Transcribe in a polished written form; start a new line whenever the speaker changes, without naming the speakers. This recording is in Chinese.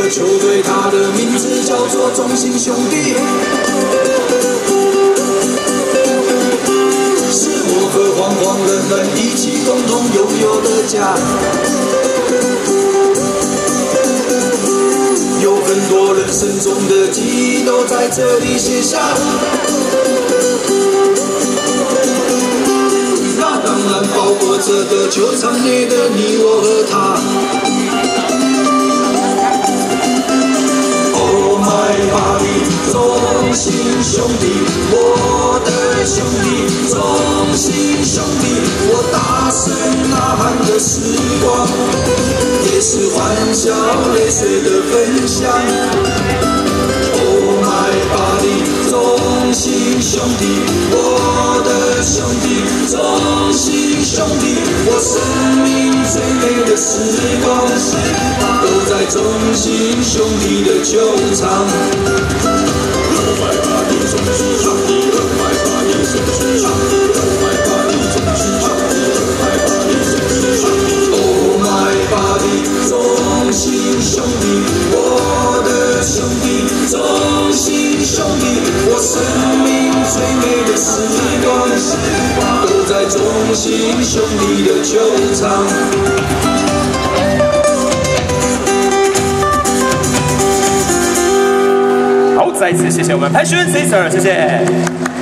个球队，它的名字叫做中信兄弟，是我和黄黄人们一起共同拥有的家。有很多人生中的记忆都在这里写下。那当然包括这个球场内的你我和他。Oh my body， 中信兄弟，我的兄弟，中信兄弟，我大声呐喊的时光，也是欢笑泪水的分享。Oh my body， 中信兄弟，我的兄弟，中信兄弟，我生命最美的时光，都在中信兄弟的球场。Oh my body， 中信兄弟 ，Oh my body， 中信兄弟 ，Oh my body， 中信兄弟 ，Oh my body， 中信兄弟 ，Oh my body， 中信兄弟，我的兄弟，中信兄弟，我生命最美的时光，都在中信兄弟的球场。
好，再次谢谢我们潘勋 Sister， 谢谢。